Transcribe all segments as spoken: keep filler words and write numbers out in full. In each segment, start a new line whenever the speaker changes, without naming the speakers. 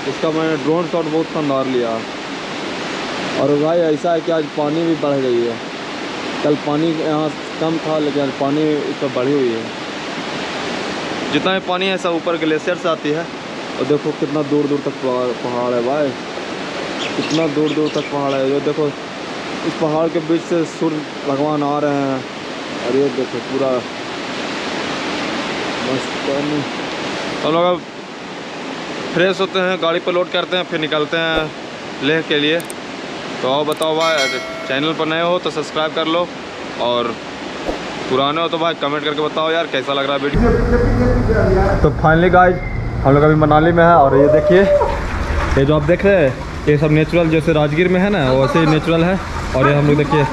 इसका मैंने drone shot बहुत शानदार लिया। और भाई ऐसा है कि आज पानी भी बढ़ गई है। कल पानी यहाँ कम था लेकिन आज पानी इस पर बढ़ी हुई है। जितना भी पानी है सब ऊपर ग्लेशियर से आती है। और देखो कितना दूर दूर तक पहाड़ है भाई, कितना दूर दूर तक पहाड़ है। ये देखो इस पहाड़ के बीच से सूर्य भगवान आ रहे हैं। और ये देखो पूरा मस्त। हम लोग अब फ्रेश होते हैं, गाड़ी पर लोड करते हैं, फिर निकलते हैं लेह के लिए। तो आओ बताओ भाई, अगर चैनल पर नए हो तो सब्सक्राइब कर लो, और पुराने हो तो भाई कमेंट करके बताओ यार कैसा लग रहा है वीडियो। तो फाइनली गाइस हम लोग अभी मनाली में है। और ये देखिए, ये जो आप देख रहे हैं ये सब नेचुरल, जैसे राजगीर में है ना वैसे ही नेचुरल है। और ये हम लोग देखिए,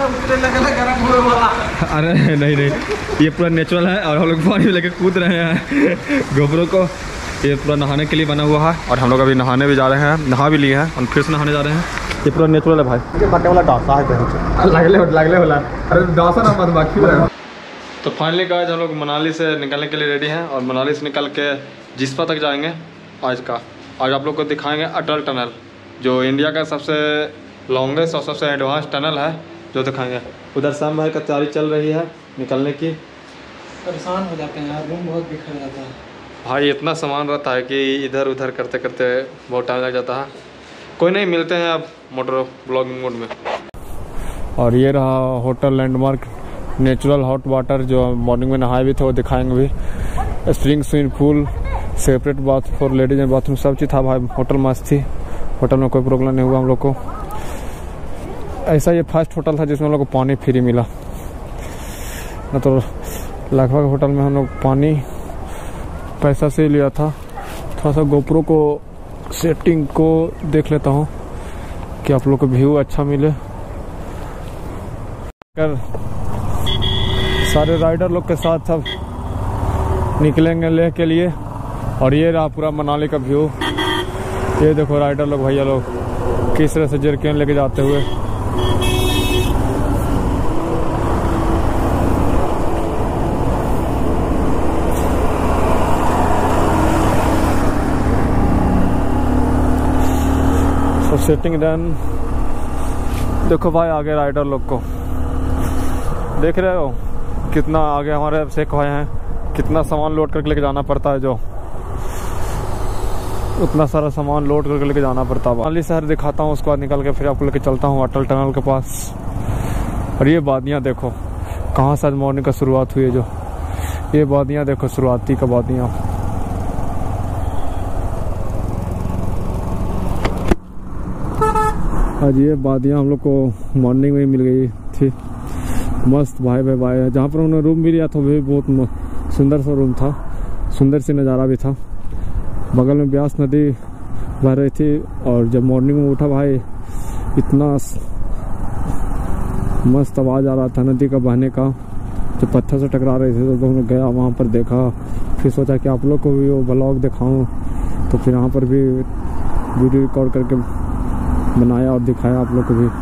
अरे नहीं नहीं ये पूरा नेचुरल है। और हम लोग पानी में लेके कूद रहे हैं गोबरों को। ये पूरा नहाने के लिए बना हुआ है। और हम लोग अभी नहाने भी जा रहे हैं, नहा भी लिए हैं और फिर से नहाने जा रहे हैं। ये पूरा नेचुरल है भाई। वाला डासा है लगले लगले वाला, अरे डासा ना मत बाकी। तो फाइनली गाइस हम लोग मनाली से निकलने के लिए रेडी हैं। और मनाली से निकल के जिस्पा तक जाएंगे आज का। आज आप लोग को दिखाएंगे अटल टनल, जो इंडिया का सबसे लॉन्गेस्ट और सबसे एडवांस टनल है, जो दिखाएंगे। उधर शाम भाई का तैयारी चल रही है निकलने की।
परेशान हो जाते हैं यार, रूम बहुत बिखर जाता है
भाई। इतना सामान रहता है कि इधर उधर करते करते बहुत टाइम लग जाता है। कोई नहीं, मिलते हैं अब मोटर ब्लॉगिंग मोड में। और ये रहा hotel landmark natural hot water, जो मॉर्निंग में नहाए भी थे वो दिखाएंगे भी। Spring swimming pool, separate bath for ladies and bathroom, सब चीज़ था भाई। होटल मस्त थी, होटल में कोई प्रॉब्लम नहीं हुआ हम लोग को। ऐसा ये फर्स्ट होटल था जिसमें हम लोग को पानी फ्री मिला, न तो लगभग होटल में हम लोग पानी पैसा से लिया था। थोड़ा सा गोप्रो को सेटिंग को देख लेता हूँ कि आप लोग को व्यू अच्छा मिले। कर सारे राइडर लोग के साथ सब निकलेंगे लेह के लिए। और ये रहा पूरा मनाली का व्यू। ये देखो राइडर लोग, भैया लोग किस तरह से जर्किन लेके जाते हुए। so, setting done. देखो भाई आगे राइडर लोग को देख रहे हो कितना आगे हमारे से खोए हैं। कितना सामान लोड करके लेके जाना पड़ता है, जो उतना सारा सामान लोड करके लेके जाना पड़ता है। मनाली शहर दिखाता हूँ, उसके बाद निकल के फिर आपको लेके चलता हूँ अटल टनल के पास। और ये वादियाँ देखो कहाँ से आज मॉर्निंग का शुरुआत हुई है। जो ये वादियाँ देखो, शुरुआती का वादियाँ। आज ये वादियाँ हम लोग को मॉर्निंग में मिल गई थी। मस्त भाई भाई भाई। जहाँ पर उन्होंने रूम भी लिया था वो भी बहुत सुंदर सा रूम था, सुंदर सी नज़ारा भी था। बगल में ब्यास नदी बह रही थी। और जब मॉर्निंग में उठा भाई, इतना मस्त आवाज़ आ रहा था नदी का बहने का। जब पत्थर से टकरा रहे थे तो हमने गया वहाँ पर देखा। फिर सोचा कि आप लोग को भी वो ब्लॉग दिखाऊं, तो फिर यहाँ पर भी वीडियो रिकॉर्ड करके बनाया और दिखाया आप लोग को भी।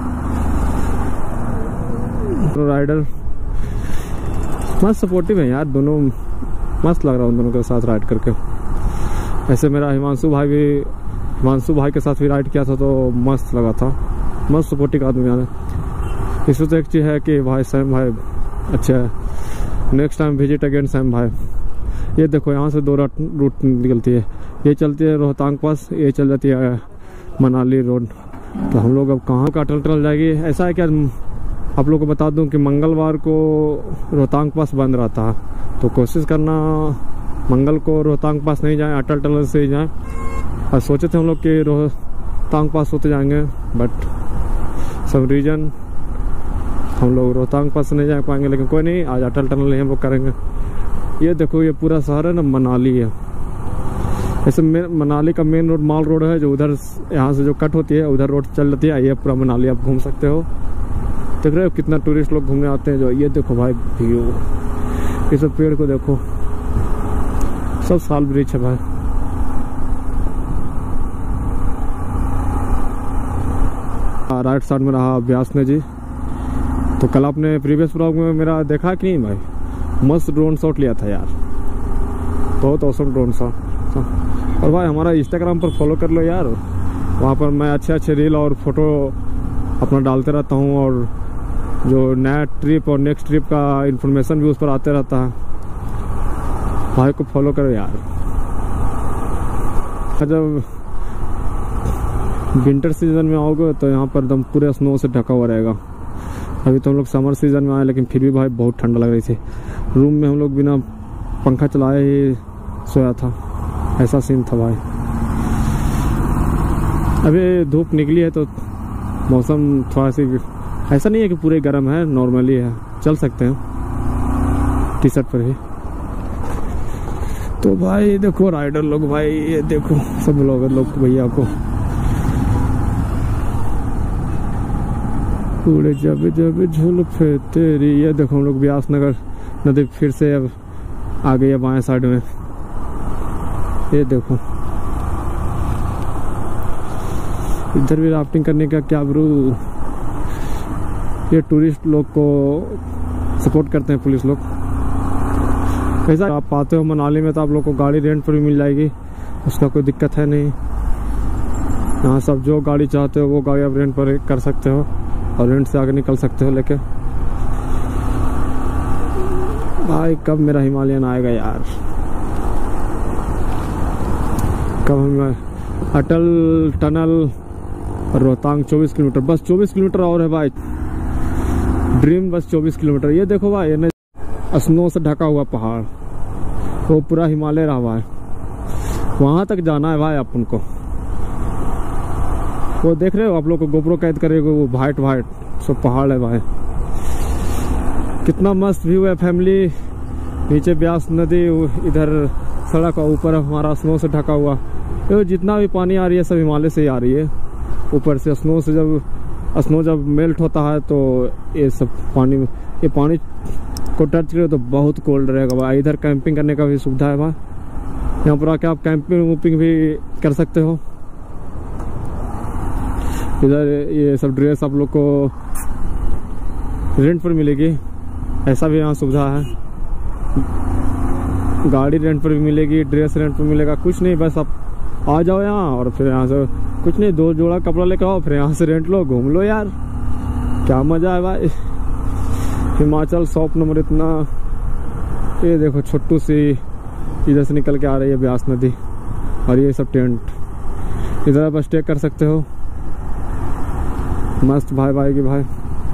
तो राइडर मस्त सपोर्टिव है यार, दोनों मस्त लग रहा है उन दोनों के साथ राइड करके। ऐसे मेरा हिमांशु भाई भी, हिमांशु भाई के साथ भी राइड किया था तो मस्त लगा था। मस्त सपोर्टिव आदमी है। इसमें तो एक चीज़ है कि भाई सैम भाई अच्छा है। Next time visit again Sam भाई। ये देखो यहाँ से दो रूट निकलती है। ये चलती है रोहतांग पास, ये चल जाती है मनाली रोड। तो हम लोग अब कहाँ का अटल टनल जाएगी। ऐसा है क्या, आप लोग को बता दूं कि मंगलवार को रोहतांग पास बंद रहता है, तो कोशिश करना मंगल को रोहतांग पास नहीं जाएं, अटल टनल से ही जाएं। और सोचे थे हम लोग कि रोहतांग पास होते जाएंगे, बट सब रीजन हम लोग रोहतांग पास नहीं जा पाएंगे। लेकिन कोई नहीं, आज अटल टनल ही हम लोग करेंगे। ये देखो ये पूरा शहर है ना मनाली है। ऐसे मनाली का मेन रोड माल रोड है, जो उधर यहाँ से जो कट होती है उधर रोड चल जाती है। ये पूरा मनाली आप घूम सकते हो। देख रहे हो कितना टूरिस्ट लोग घूमने आते हैं। जो ये देखो भाई व्यू, ये सब पेड़ को देखो, सब साल वृक्ष है भाई। राइट साइड में रहा ब्यास ने जी। तो कल आपने प्रीवियस ब्लॉग में मेरा देखा कि नहीं भाई, मस्त ड्रोन शॉट लिया था यार, बहुत औसम ड्रोन शॉट। और भाई हमारा इंस्टाग्राम पर फॉलो कर लो यार, वहाँ पर मैं अच्छे अच्छे रील और फोटो अपना डालते रहता हूँ, और जो नया ट्रिप और नेक्स्ट ट्रिप का इन्फॉर्मेशन भी उस पर आते रहता है। भाई को फॉलो करो यार। जब विंटर सीजन में आओगे तो यहाँ पर एकदम पूरे स्नो से ढका हुआ रहेगा। अभी तो हम लोग समर सीजन में आए, लेकिन फिर भी भाई बहुत ठंडा लग रही थी। रूम में हम लोग बिना पंखा चलाए ही सोया था, ऐसा सीन था भाई। अभी धूप निकली है तो मौसम थोड़ा सी ऐसा नहीं है कि पूरे गर्म है, नॉर्मली है, चल सकते हैं टी शर्ट पर ही। तो भाई देखो राइडर लोग, भाई ये देखो सब लोग लोग भैया को पूरे जब जब झुलफे तेरी। ये देखो हम लोग व्यास नगर नदी फिर से अब आ गई है बाएं साइड में। ये देखो इधर भी राफ्टिंग करने का क्या ब्रू। ये टूरिस्ट लोग को सपोर्ट करते हैं पुलिस लोग। कैसा आप आते हो मनाली में तो आप लोग को गाड़ी रेंट पर भी मिल जाएगी, उसका कोई दिक्कत है नहीं। यहाँ सब जो गाड़ी चाहते हो वो गाड़ी आप रेंट पर कर सकते हो और रेंट से आगे निकल सकते हो लेके। भाई कब मेरा हिमालयन आएगा यार, कब हम अटल टनल रोहतांग चौबीस किलोमीटर, बस चौबीस किलोमीटर और है भाई। ड्रीम बस चौबीस किलोमीटर। ये देखो भाई ये स्नो से ढका हुआ पहाड़, वो पूरा हिमालय रहा भाई, वहां तक जाना है भाई अपन को। वो देख रहे हो आप लोग को गोप्रो कैद करेगा, वो वाइट वाइट सब पहाड़ है भाई। कितना मस्त व्यू है फैमिली। नीचे ब्यास नदी, इधर सड़क और ऊपर हमारा स्नो से ढका हुआ। ये जितना भी पानी आ रही है सब हिमालय से ही आ रही है। ऊपर से स्नो से जब स्नो जब मेल्ट होता है तो ये सब पानी ये पानी को टच करे तो बहुत कोल्ड रहेगा भाई। इधर कैंपिंग करने का भी सुविधा है भाई, यहाँ पर आके आप कैंपिंग वूपिंग भी कर सकते हो। इधर ये सब ड्रेस आप लोग को रेंट पर मिलेगी, ऐसा भी यहाँ सुविधा है। गाड़ी रेंट पर भी मिलेगी, ड्रेस रेंट पर मिलेगा। कुछ नहीं, बस आप आ जाओ यहाँ और फिर यहाँ से कुछ नहीं, दो जोड़ा कपड़ा लेकर आओ, फिर यहाँ से रेंट लो, घूम लो यार, क्या मजा है भाई। हिमाचल सॉप नंबर इतना। ये देखो छोटू सी इधर से निकल के आ रही है ब्यास नदी, और ये सब टेंट इधर आप स्टे कर सकते हो मस्त भाई भाई की भाई।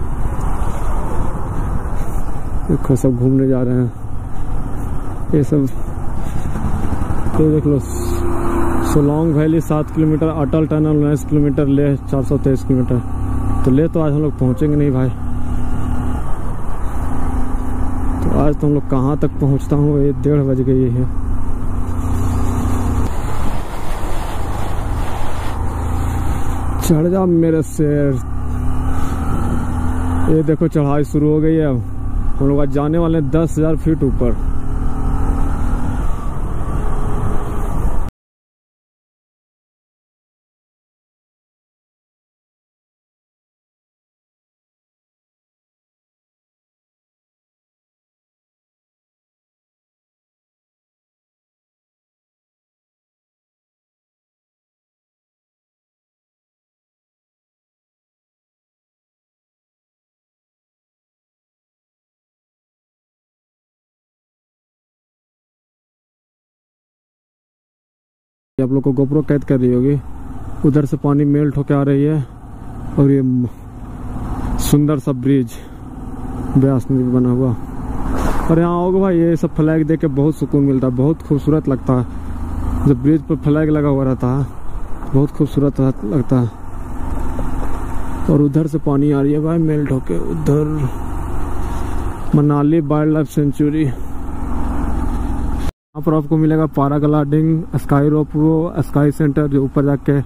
देखो सब घूमने जा रहे हैं, ये सब ये देख लो। सोलोंग वैली सात किलोमीटर, अटल टनल उन्नीस किलोमीटर, ले चार सौ तेईस किलोमीटर। तो ले तो आज हम लोग पहुंचेंगे नहीं भाई। तो आज तो हम लोग कहाँ तक पहुंचता हूँ, ये डेढ़ बज गई है। चढ़ जा मेरे शेर। ये देखो चढ़ाई शुरू हो गई है। हम लोग आज जाने वाले हैं दस हजार फीट ऊपर। आप लोग को गोप्रो कैद कर रही होगी। उधर से पानी मेल्ट होकर आ रही है, और ये सुंदर सा ब्रिज ब्यास नदी बना हुआ। और यहाँ आओगे भाई, ये सब फ्लैग देख के बहुत सुकून मिलता है, बहुत खूबसूरत लगता है। जब ब्रिज पर फ्लैग लगा हुआ रहता है बहुत खूबसूरत लगता है। और उधर से पानी आ रही है भाई मेल्ट होके। उधर मनाली वाइल्ड लाइफ सेंचुरी, यहाँ पर आपको मिलेगा paragliding, sky ropeway, sky centre जो ऊपर जाके।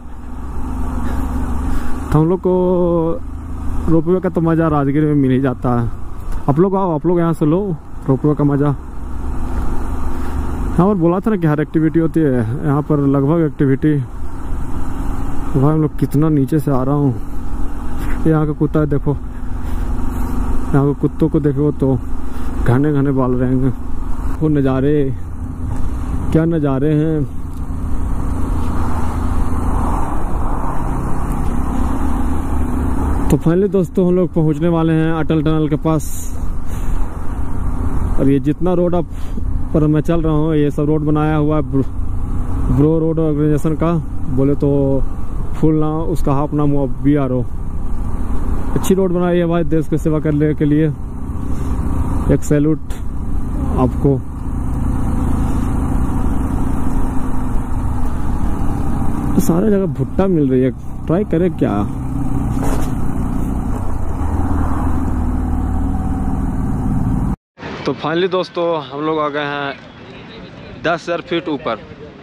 तो हम लोग को रोपवे का तो मजा राजगीर में मिल ही जाता है। आप लोग आओ, आप लोग यहाँ से लो रोपवे का मजा। यहाँ पर बोला था ना कि हर एक्टिविटी होती है, यहाँ पर लगभग एक्टिविटी। तो भाई हम लोग कितना नीचे से आ रहा हूँ। यहाँ का कुत्ता है देखो, यहाँ के कुत्तों को देखो तो घने घने बाल रहेंगे। वो नज़ारे क्या नज़ारे हैं। तो फाइनली दोस्तों हम लोग पहुंचने वाले हैं अटल टनल के पास। और ये जितना रोड अब पर मैं चल रहा हूँ ये सब रोड बनाया हुआ है ब्रो रोड ऑर्गेनाइजेशन का, बोले तो फुल नाम उसका हाफ नाम हुआ बी आर ओ। अच्छी रोड बनाई है भाई देश की सेवा करने के लिए, एक सैल्यूट आपको। सारे जगह भुट्टा मिल रही है, ट्राई करें क्या। तो फाइनली दोस्तों हम लोग आ गए हैं दस हज़ार फीट ऊपर,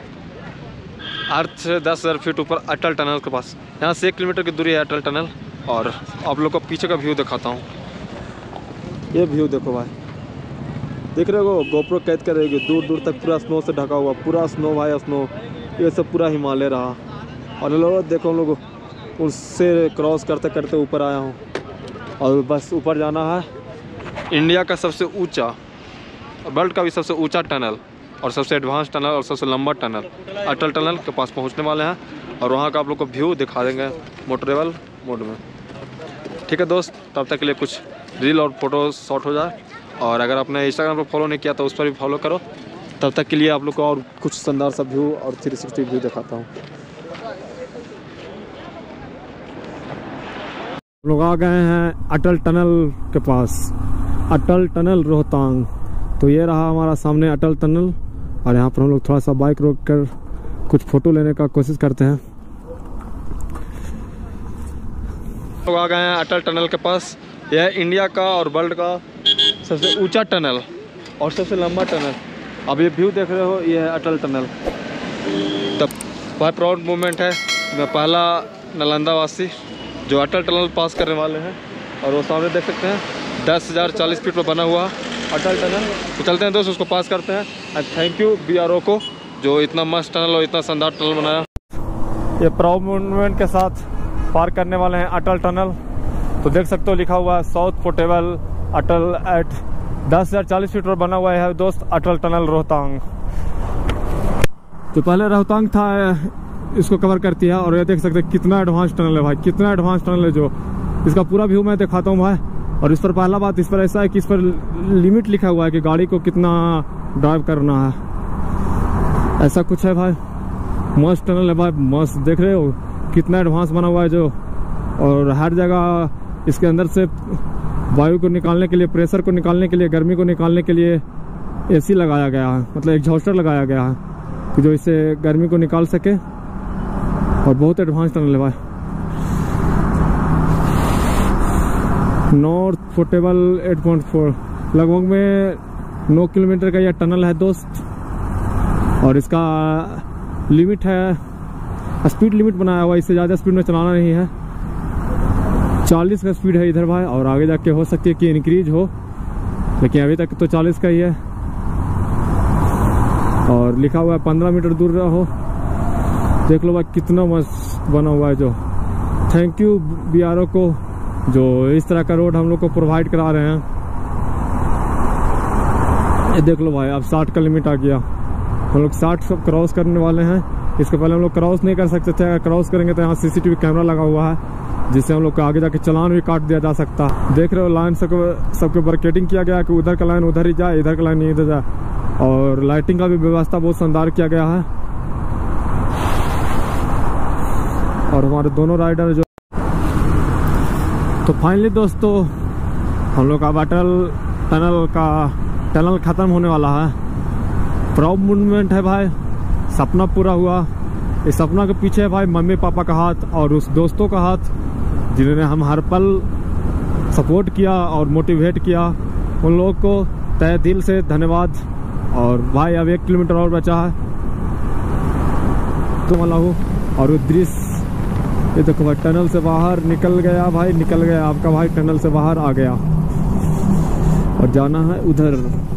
अर्थ से दस हज़ार फीट ऊपर अटल टनल के पास। यहाँ से एक किलोमीटर की दूरी है अटल टनल। और आप लोग को पीछे का व्यू दिखाता हूँ। ये व्यू देखो भाई, देख रहे हो गोप्रो कैद करेगी दूर दूर तक पूरा स्नो से ढका हुआ, पूरा स्नो भाई स्नो। ये सब पूरा हिमालय रहा। और लोग देखो हम लोग उससे क्रॉस करते करते ऊपर आया हूँ। और बस ऊपर जाना है। इंडिया का सबसे ऊंचा, वर्ल्ड का भी सबसे ऊंचा टनल और सबसे एडवांस टनल और सबसे लंबा टनल अटल टनल के पास पहुंचने वाले हैं। और वहां का आप लोग को व्यू दिखा देंगे मोटरेबल मोड में। ठीक है दोस्त, तब तक के लिए कुछ रील और फोटो शॉट हो जाए। और अगर आपने इंस्टाग्राम पर फॉलो नहीं किया तो उस पर भी फॉलो करो। तब तक के लिए आप लोग को और कुछ शानदार सा व्यू और थ्री सिक्सटी व्यू दिखाता हूँ। लोग आ गए हैं अटल टनल के पास, अटल टनल रोहतांग। तो ये रहा हमारा सामने अटल टनल। और यहाँ पर हम लोग थोड़ा सा बाइक रोक कर कुछ फोटो लेने का कोशिश करते हैं। लोग आ गए हैं अटल टनल के पास। यह इंडिया का और वर्ल्ड का सबसे ऊंचा टनल और सबसे लंबा टनल। अब ये व्यू देख रहे हो, ये है अटल टनल। तब बहुत प्राउड मोमेंट है, मैं पहला नालंदा वासी जो अटल टनल पास करने वाले हैं। और वो सामने देख सकते हैं दस हज़ार चालीस फीट पर बना हुआ अटल टनल। तो चलते हैं दोस्त, उसको पास करते हैं। And thank you B R O को जो इतना मस्त टनल और इतना शानदार टनल बनाया। ये प्राउड मोमेंट के साथ पार करने वाले हैं अटल टनल। तो देख सकते हो लिखा हुआ है साउथ पोर्टेबल अटल एट दस हज़ार चालीस फीट पर बना हुआ है दोस्त अटल टनल रोहतांग। तो पहले रोहतांग था, इसको कवर करती है। और ये देख सकते हैं कितना एडवांस टनल है भाई, कितना एडवांस टनल है। जो इसका पूरा व्यू मैं दिखाता हूँ भाई। और इस पर पहला बात, इस पर ऐसा है कि इस पर लिमिट लिखा हुआ है कि गाड़ी को कितना ड्राइव करना है, ऐसा कुछ है भाई। मस्त टनल है भाई, मस्त। देख रहे हो कितना एडवांस बना हुआ है जो। और हर जगह इसके अंदर से वायु को निकालने के लिए, प्रेशर को निकालने के लिए, गर्मी को निकालने के लिए एसी लगाया गया है, मतलब एग्जॉस्टर लगाया गया है कि जो इससे गर्मी को निकाल सके। और बहुत एडवांस टनल है भाई। नॉर्थ पोर्टेबल आठ पॉइंट चार, लगभग में नौ किलोमीटर का यह टनल है दोस्त। और इसका लिमिट है, स्पीड लिमिट बनाया हुआ, इससे ज़्यादा स्पीड में चलाना नहीं है। चालीस का स्पीड है इधर भाई। और आगे जाके हो सकती है कि इंक्रीज हो, लेकिन अभी तक तो चालीस का ही है। और लिखा हुआ है पंद्रह मीटर दूर रहो। देख लो भाई कितना मस्त बना हुआ है जो। Thank you B R O को जो इस तरह का रोड हम लोग को प्रोवाइड करा रहे हैं। ये देख लो भाई, अब साठ का लिमिट आ गया। हम लोग साठ सब क्रॉस करने वाले हैं। इसके पहले हम लोग क्रॉस नहीं कर सकते थे। अगर क्रॉस करेंगे तो यहाँ सीसीटीवी कैमरा लगा हुआ है, जिससे हम लोग को आगे जाके चलान भी काट दिया जा सकता। देख रहे हो लाइन सबको सबके बर्केटिंग किया गया कि उधर का लाइन उधर ही जाए, इधर का लाइन इधर जाए। और लाइटिंग का भी व्यवस्था बहुत शानदार किया गया है। और हमारे दोनों राइडर जो। तो फाइनली दोस्तों हम लोग का अटल टनल का टनल खत्म होने वाला है। प्राउड मूवमेंट है भाई, सपना पूरा हुआ। इस सपना के पीछे है भाई मम्मी पापा का हाथ और उस दोस्तों का हाथ जिन्होंने हम हर पल सपोर्ट किया और मोटिवेट किया। उन लोगों को तहे दिल से धन्यवाद। और भाई अब एक किलोमीटर और बचा है तो वाला हूँ। और वो दृश्य ये देखो भाई, टनल से बाहर निकल गया भाई, निकल गया आपका भाई, टनल से बाहर आ गया। और जाना है उधर।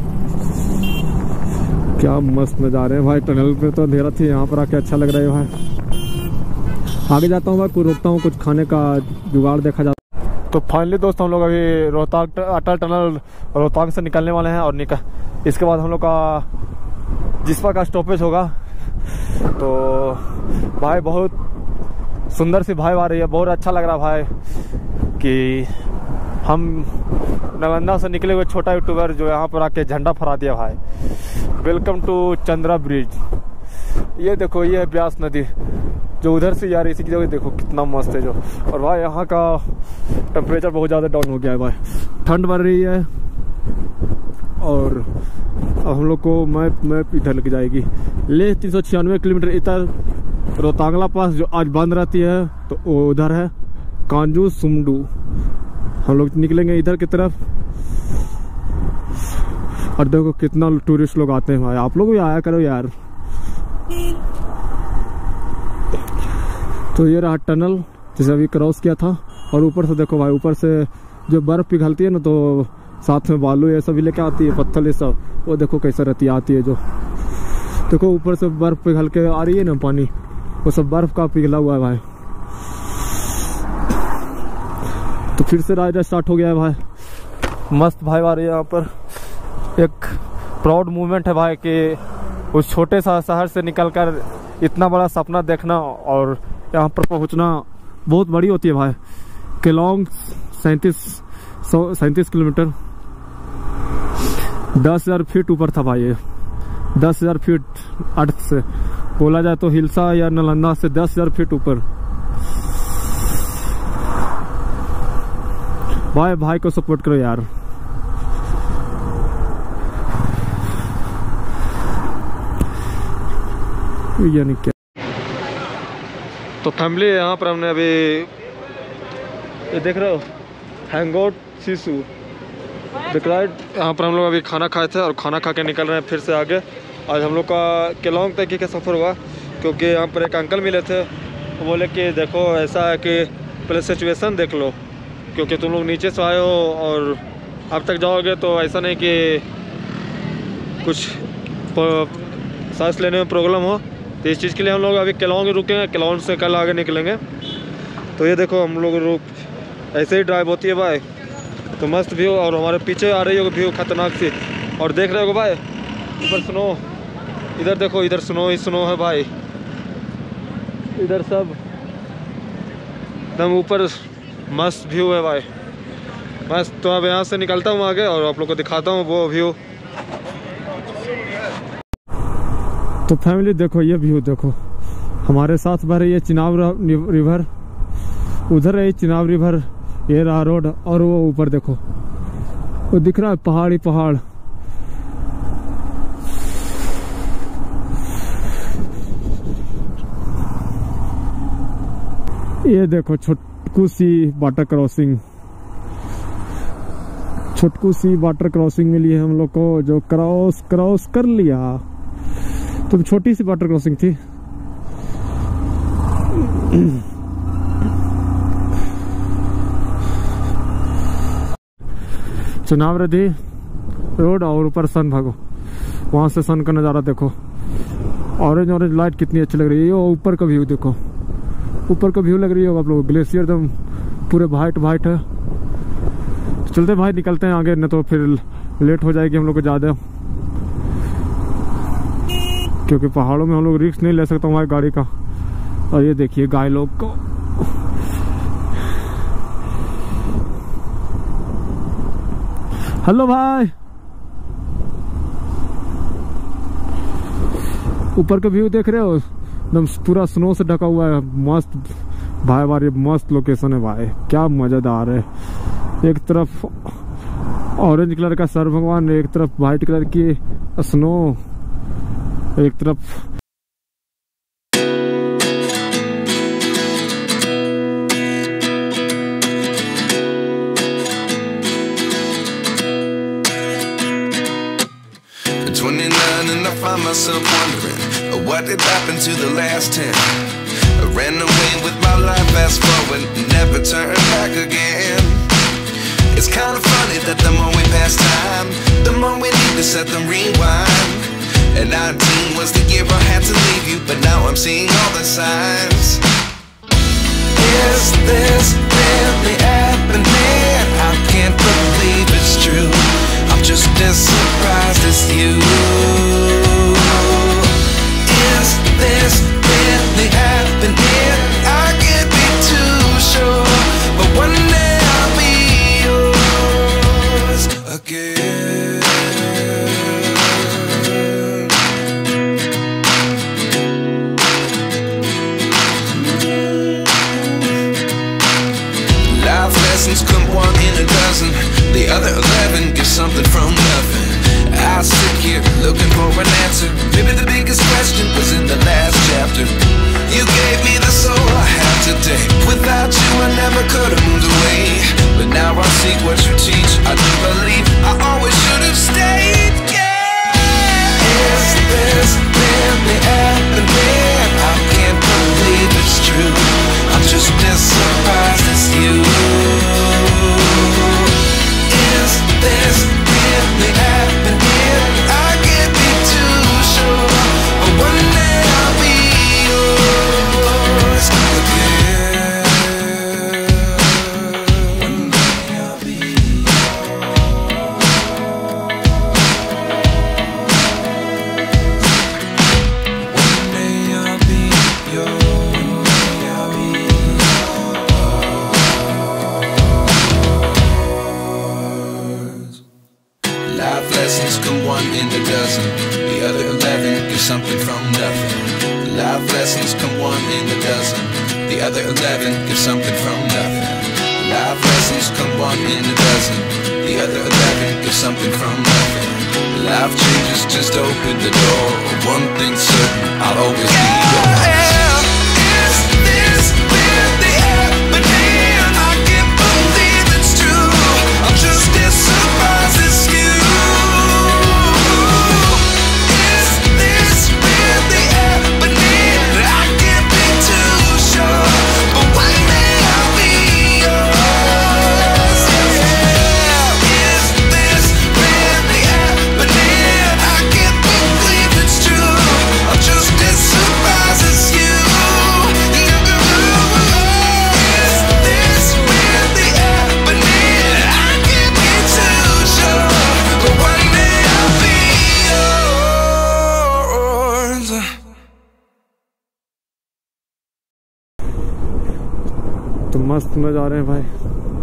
क्या मस्त नज़ारे हैं भाई। टनल पे तो अंधेरा थी, यहाँ पर आके अच्छा लग रहा है भाई। आगे जाता हूँ भाई, कुछ रोकता हूँ, कुछ खाने का जुगाड़ देखा जाता है। तो फाइनली दोस्त हम लोग अभी रोहतांग अटल टनल रोहतांग से निकलने वाले हैं। और निकल इसके बाद हम लोग का जिस्पा का स्टॉपेज होगा। तो भाई बहुत सुंदर सी भाई आ रही है, बहुत अच्छा लग रहा है भाई। कि हम नालंदा से निकले हुए छोटा यूट्यूबर जो यहाँ पर आके झंडा फहरा दिया भाई। Welcome to Chandra bridge. ये देखो ये है ब्यास नदी जो उधर से आ रही, इसी की जगह देखो कितना मस्त है जो। और भाई यहाँ का टेम्परेचर बहुत ज़्यादा डाउन हो गया है भाई, ठंड बढ़ रही है। और अब हम लोग को मैप मैप इधर लग जाएगी ले तीन सौ छियानवे किलोमीटर इधर रोहतांगला पास जो आज बंद रहती है, तो वो उधर है कांजू सुमडू। हम लोग निकलेंगे इधर की तरफ। और देखो कितना टूरिस्ट लोग आते हैं भाई, आप लोग भी आया करो यार। तो ये रहा टनल जिसे अभी क्रॉस किया था। और ऊपर से देखो भाई, ऊपर से जो बर्फ पिघलती है ना, तो साथ में बालू ये सब भी लेके आती है, पत्थर ये सब। वो देखो कैसा रहती आती है जो, देखो ऊपर से बर्फ पिघल के आ रही है ना पानी, वो सब बर्फ का पिघला हुआ है भाई। तो फिर से राइड स्टार्ट हो गया है भाई, मस्त भाई आ रही है यहाँ पर। एक प्राउड मूवमेंट है भाई कि उस छोटे सा शहर से निकलकर इतना बड़ा सपना देखना और यहाँ पर पहुँचना बहुत बड़ी होती है भाई। केलोंग सैंतीस सौ सैंतीस किलोमीटर, दस हजार फीट ऊपर था भाई ये, दस हजार फीट अर्थ से बोला जाए तो हिल्सा या नालंदा से दस हजार फीट ऊपर। भाई भाई को सपोर्ट करो यार। यानी क्या, तो फैमिली यहाँ पर हमने अभी ये देख रहे हो हैंगआउट शिशु देख रहा है। यहाँ पर हम लोग अभी खाना खाए थे और खाना खा के निकल रहे हैं फिर से आगे। आज हम लोग का केलोंग तक का सफ़र हुआ क्योंकि यहाँ पर एक अंकल मिले थे, वो बोले कि देखो ऐसा है कि पहले सिचुएशन देख लो, क्योंकि तुम लोग नीचे से आए हो और अब तक जाओगे तो ऐसा नहीं कि कुछ सांस लेने में प्रॉब्लम हो। तो इस चीज़ के लिए हम लोग अभी केलोंग रुकेंगे, केलोंग से कल आगे निकलेंगे। तो ये देखो हम लोग रुक ऐसे ही ड्राइव होती है भाई, तो मस्त व्यू। और हमारे पीछे आ रही है व्यू खतरनाक सी, और देख रहे हो भाई ऊपर स्नो, इधर देखो इधर स्नो ही स्नो है भाई, इधर सब एकदम ऊपर मस्त व्यू है भाई, मस्त। तो अब यहाँ से निकलता हूँ आगे और आप लोग को दिखाता हूँ वो व्यू। तो फैमिली देखो ये व्यू देखो, हमारे साथ बह रही है चिनाब रिवर, उधर है चिनाब रिवर, ये रहा रोड। और वो ऊपर देखो वो दिख रहा है पहाड़ी पहाड़। ये देखो छोटकू सी वाटर क्रॉसिंग, छोटकू सी वाटर क्रॉसिंग मिली है हम लोग को, जो क्रॉस क्रॉस कर लिया। तो छोटी सी वाटर क्रॉसिंग थी। चुनाव नदी रोड और ऊपर सन भागो, वहां से सन का नज़ारा देखो। ऑरेंज ऑरेंज लाइट कितनी अच्छी लग रही है। ये ऊपर का व्यू देखो, ऊपर का व्यू लग रही होगा आप लोग, ग्लेशियर एकदम पूरे वाइट वाइट है। चलते भाई निकलते हैं आगे, न तो फिर लेट हो जाएगी हम लोग को ज़्यादा, क्योंकि पहाड़ों में हम लोग रिस्क नहीं ले सकता हमारी गाड़ी का। और ये देखिए गाय लोग को, हेलो भाई। ऊपर का व्यू देख रहे हो, एकदम पूरा स्नो से ढका हुआ है, मस्त भाई भाई मस्त लोकेशन है भाई, क्या मजेदार है। एक तरफ ऑरेंज कलर का सर भगवान, एक तरफ वाइट कलर की स्नो, एक तरफ
twenty-nine and I find myself wondering what did happen to the last ten. I ran away with my life, fast forward, never turn back again. It's kind of funny that the more we pass time, the more we need to set them rewind. And nineteen was the year I had to leave you, but now I'm seeing all the signs. Is this really happening? I can't believe it's true. I'm just as surprised as you. Is this really happening? I can't be too sure, but one day see what you teach. I do believe I always should have stayed. Yeah. Is this really happening? I can't believe it's true. I'm just as surprised as you. Is this really happening? I can't be too sure, but one day I'll be yours again. One day I'll be One day I'll be yours. I'll be yours. Life lessons come one in a dozen. The other eleven get something from nothing. Life lessons come one in a dozen. The other eleven get something from nothing. Life lessons come one in a dozen. The other eleven get something from nothing. Life changes, just open the door. One thing's certain, I'll always be yours. Is this really happening? I can't believe it's true. I'm just as surprised as you. Is this really happening? I can't be too sure, but one day I'll be yours. Yeah. Is this really happening? I can't believe it's true. I'm just as surprised as you. Is this really happening? I can't be too sure, but one day I'll be yours.
तो मस्त नज़ारे हैं भाई।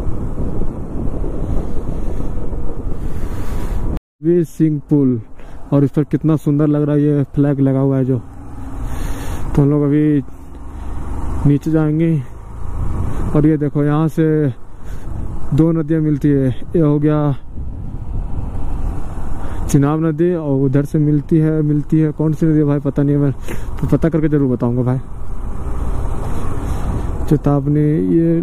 वीर सिंह पुल, और इस पर कितना सुंदर लग रहा है, ये फ्लैग लगा हुआ है जो। तो हम लोग अभी नीचे जाएंगे, और ये देखो यहाँ से दो नदियाँ मिलती है। ये हो गया चिनाब नदी, और उधर से मिलती है मिलती है कौन सी नदी है भाई पता नहीं है, मैं तो पता करके जरूर बताऊंगा भाई। चेतावनी, ये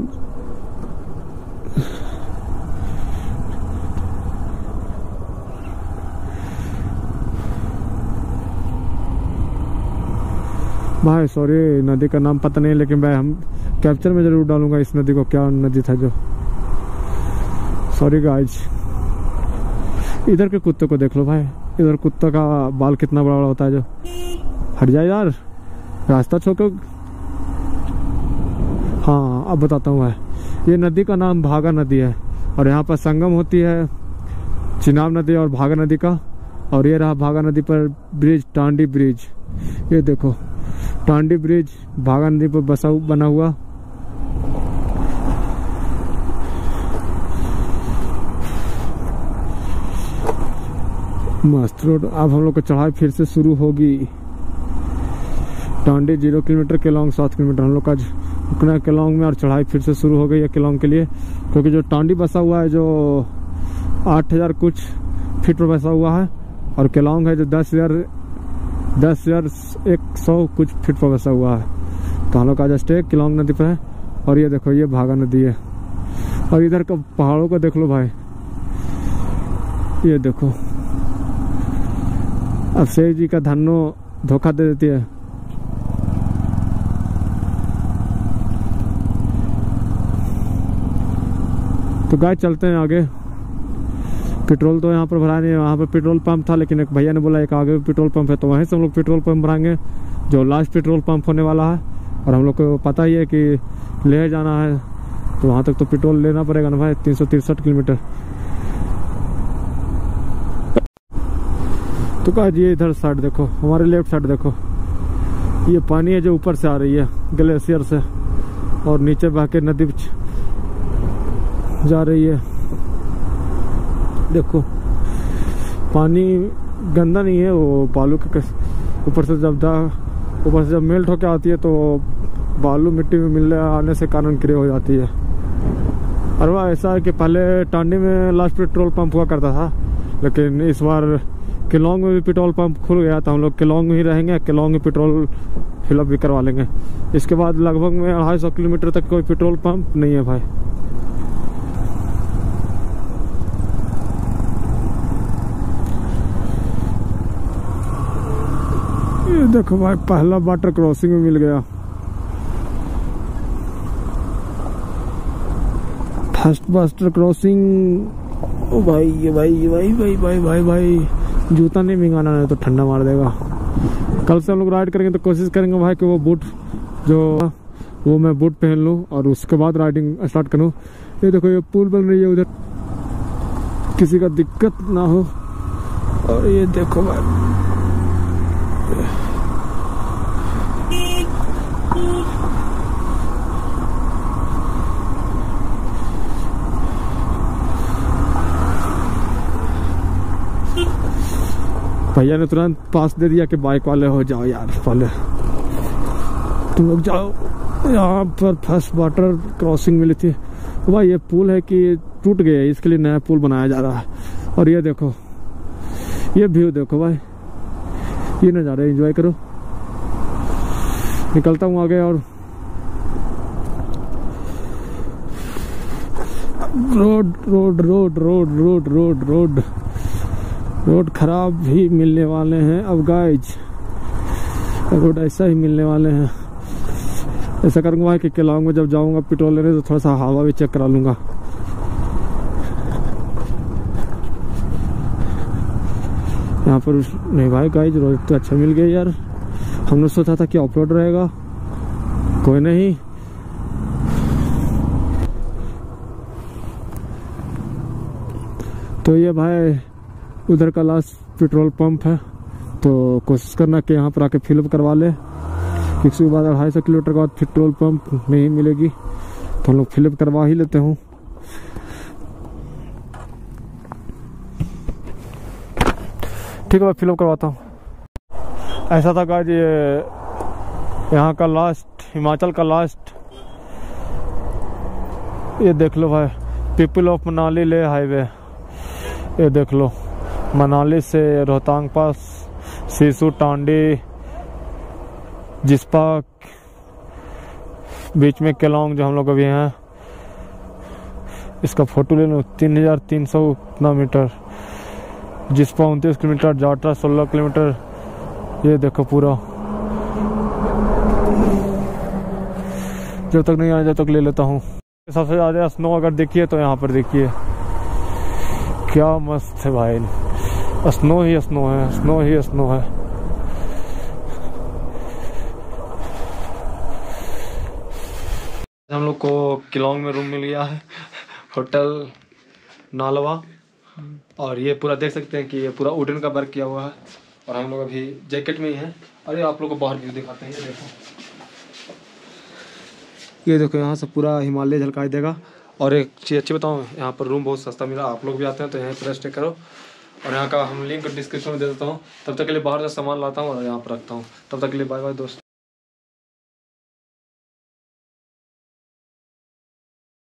भाई सॉरी नदी का नाम पता नहीं, लेकिन भाई हम कैप्चर में जरूर डालूंगा इस नदी को, क्या नदी था जो। Sorry guys. इधर के कुत्ते को देख लो भाई, इधर कुत्ता का बाल कितना बड़ा बड़ा होता है जो। हट जाए यार, रास्ता छोड़ो। हाँ अब बताता हूँ भाई, ये नदी का नाम भागा नदी है, और यहाँ पर संगम होती है चिनाब नदी और भागा नदी का। और ये रहा भागा नदी पर ब्रिज, टांडी ब्रिज। ये देखो टांडी ब्रिज भागा नदी पर बसा बना हुआ। मस्त रोड। अब हम लोग को चढ़ाई फिर से शुरू होगी। टांडी जीरो किलोमीटर, केलोंग सात किलोमीटर। हम लोग का रुकना केलोंग में, और चढ़ाई फिर से शुरू हो गई है केलोंग के लिए, क्योंकि जो टांडी बसा हुआ है जो आठ हजार कुछ फीट पर बसा हुआ है, और केलोंग है जो दस हजार दस हजार एक सौ कुछ फीट पर बसा हुआ है। तो हम लोग का जस्ट एक केलोंग नदी पर है, और ये देखो ये भागा नदी है। और इधर का पहाड़ों को देख लो भाई, ये देखो। अब शेख जी का धन्नो धोखा दे देती है। तो गाइस चलते हैं आगे। पेट्रोल तो यहाँ पर भरा नहीं है, वहाँ पर पेट्रोल पंप था, लेकिन एक भैया ने बोला एक आगे पेट्रोल पंप है, तो वहीं से हम लोग पेट्रोल पंप भराएंगे जो लास्ट पेट्रोल पंप होने वाला है। और हम लोग को पता ही है कि ले जाना है, तो वहाँ तक तो पेट्रोल लेना पड़ेगा ना भाई, तीन सौ तिरसठ किलोमीटर। तो कहा जी इधर साइड देखो, हमारे लेफ्ट साइड देखो, ये पानी है जो ऊपर से आ रही है ग्लेशियर से, और नीचे बह के नदी जा रही है। देखो पानी गंदा नहीं है, वो बालू के ऊपर से जब ऊपर से जब मेल्ट होकर आती है तो बालू मिट्टी में मिलने आने से कारण क्रिया हो जाती है। और वह ऐसा है कि पहले टांडी में लास्ट पेट्रोल पंप हुआ करता था, लेकिन इस बार केलोंग में भी पेट्रोल पंप खुल गया, तो हम लोग केलोंग में ही रहेंगे, केलोंग में पेट्रोल फिलअप भी करवा लेंगे। इसके बाद लगभग में अढ़ाई सौ किलोमीटर तक कोई पेट्रोल पंप नहीं है भाई। देखो भाई पहला वाटर क्रॉसिंग में मिल गया। First water crossing. ओ भाई ये भाई ये भाई भाई भाई भाई भाई जूता नहीं भिंगाना, नहीं तो ठंडा मार देगा। कल से हम लोग राइड करेंगे तो कोशिश करेंगे भाई कि वो बूट जो वो मैं बूट पहन लूँ और उसके बाद राइडिंग स्टार्ट करूँ। ये देखो ये पुल बन रही है, उधर किसी का दिक्कत ना हो। और ये देखो भाई भैया ने तुरंत पास दे दिया कि बाइक वाले हो जाओ यार, पहले तुम लोग जाओ। यहाँ पर फर्स्ट वाटर क्रॉसिंग मिली थी। तो भाई ये पुल है कि टूट गया है, इसके लिए नया पुल बनाया जा रहा है। और ये देखो ये व्यू देखो भाई, ये नज़ारे एंजॉय करो। निकलता हूँ आगे और road road road road road road road road खराब भी मिलने वाले हैं अब गाइज, रोड ऐसा ही मिलने वाले हैं। ऐसा करूँगा भाई कि केलांग में जब जाऊँगा पेट्रोल लेने तो थोड़ा सा हवा भी चेक करा लूँगा। यहाँ पर नहीं भाई गाइज रोड तो अच्छा मिल गया यार। हमने सोचा था कि ऑफ रोड रहेगा, कोई नहीं। तो ये भाई उधर का लास्ट पेट्रोल पंप है, तो कोशिश करना कि यहाँ पर आके फिलअप करवा ले, क्योंकि उसके बाद अढ़ाई सौ किलोमीटर के बाद पेट्रोल पंप नहीं मिलेगी, तो हम लोग फिलअप करवा ही लेते हूँ। ठीक है, फिलअप करवाता हूँ। ऐसा था गाइस, ये यहाँ का लास्ट, हिमाचल का लास्ट, ये देख लो भाई, पीपल ऑफ मनाली ले हाईवे। ये देख लो मनाली से रोहतांग पास, सिसु, टांडी, जिस्पा, बीच में केलांग जो हम लोग अभी हैं। इसका फोटो ले लो, तीन हजार तीन सौ उतना मीटर, जिस्पा उनतीस किलोमीटर, जाटरा सोलह किलोमीटर। ये देखो पूरा, जब तक नहीं आया जब तक ले लेता हूँ। सबसे ज्यादा स्नो अगर देखिए तो यहाँ पर देखिए क्या मस्त है भाई, स्नो ही स्नो है, स्नो ही स्नो है। हम लोग को केलांग में रूम मिल गया है, होटल नालवा। और ये पूरा देख सकते हैं कि ये पूरा वुडन का वर्क किया हुआ है। और हम लोग अभी जैकेट में ही हैं। अरे आप लोग को बाहर व्यू दिखाते हैं, ये देखो, ये देखो यहाँ से पूरा हिमालय झलकाई देगा। और एक चीज़ अच्छी बताऊँ, यहाँ पर रूम बहुत सस्ता मिला। आप लोग भी आते हैं तो यहीं पर स्टे करो। और यहाँ का हम लिंक डिस्क्रिप्शन में दे देता हूँ। तब तक के लिए बाहर से सामान लाता हूँ और यहाँ पर रखता हूँ। तब तक के लिए बाय बाय दोस्त।